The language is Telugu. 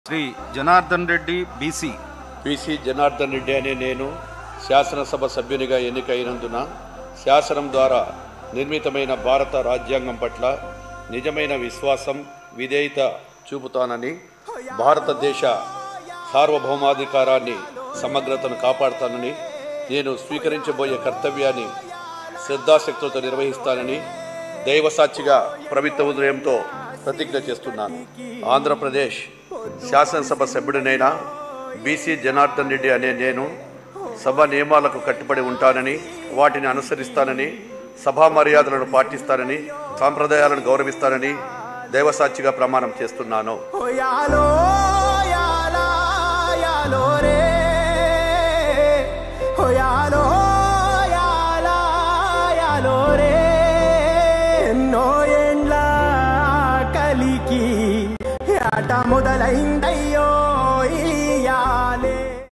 శ్రీ జనార్దన్ రెడ్డి బీసీ జనార్దన్ రెడ్డి అనే నేను శాసనసభ సభ్యునిగా ఎన్నికైనందున శాసనం ద్వారా నిర్మితమైన భారత రాజ్యాంగం పట్ల నిజమైన విశ్వాసం విధేయత చూపుతానని, భారతదేశ సార్వభౌమాధికారాన్ని సమగ్రతను కాపాడుతానని, నేను స్వీకరించబోయే కర్తవ్యాన్ని శ్రద్ధాశక్తులతో నిర్వహిస్తానని దైవసాక్షిగా ప్రభుత్వ ఉదయంతో ప్రతిజ్ఞ చేస్తున్నాను. ఆంధ్రప్రదేశ్ శాసనసభ సభ్యుడినైన బీసీ జనార్దన్ రెడ్డి అనే నేను సభ నియమాలకు కట్టుబడి ఉంటానని, వాటిని అనుసరిస్తానని, సభా మర్యాదలను పాటిస్తానని, సాంప్రదాయాలను గౌరవిస్తానని దైవసాక్షిగా ప్రమాణం చేస్తున్నాను.